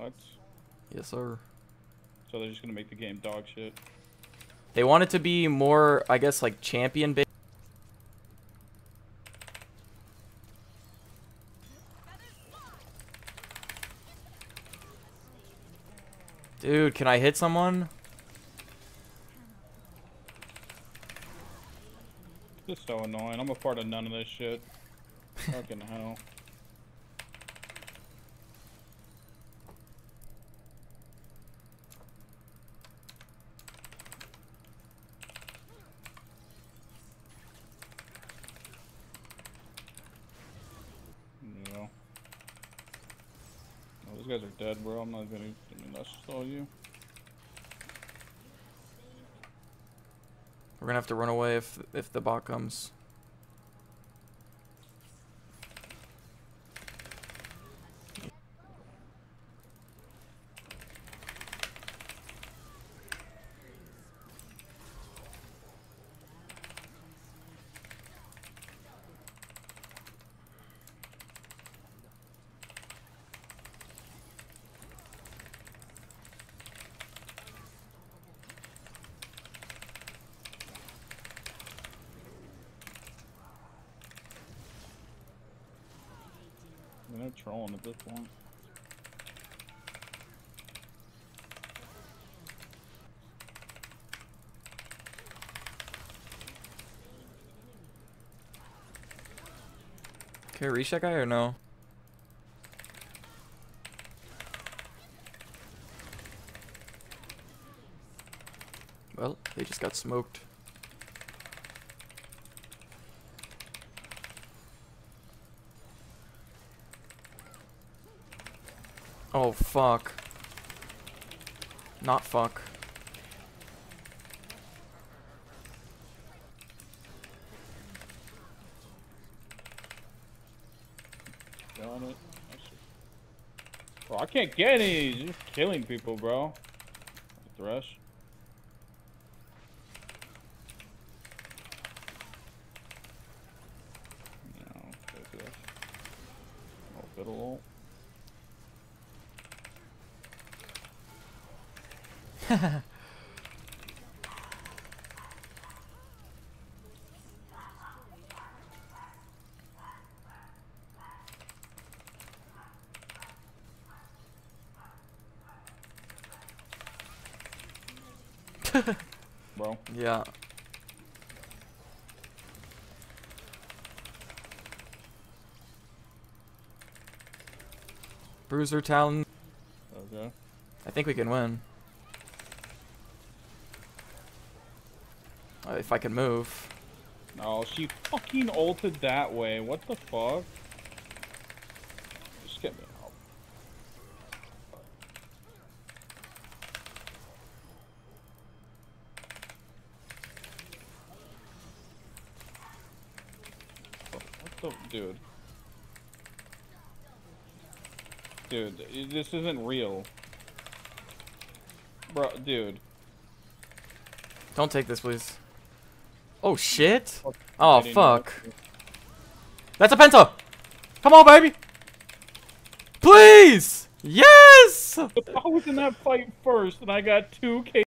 What? Yes, sir. So they're just gonna make the game dog shit. They want it to be more, I guess, like champion based. Dude, can I hit someone? This is so annoying. I'm a part of none of this shit. Fucking hell. Yeah. Oh, those guys are dead, bro. I'm not gonna. I mean, that's just all you. We're gonna have to run away if the bot comes. They're trolling at this point. Can I reach that guy or no? Well, they just got smoked. Oh, fuck. Not fuck. Got it. Bro, I can't get any. You're just killing people, bro. Thresh. No, take this. Oh, fiddle. Bro. Yeah. Bruiser, Talon. Okay. I think we can win. If I can move. No, she fucking ulted that way. What the fuck? Just get me out. What the dude? Dude, this isn't real. Bro, dude. Don't take this, please. Oh, shit. Oh, fuck. That's a Penta! Come on, baby! Please! Yes! I was in that fight first, and I got 2K.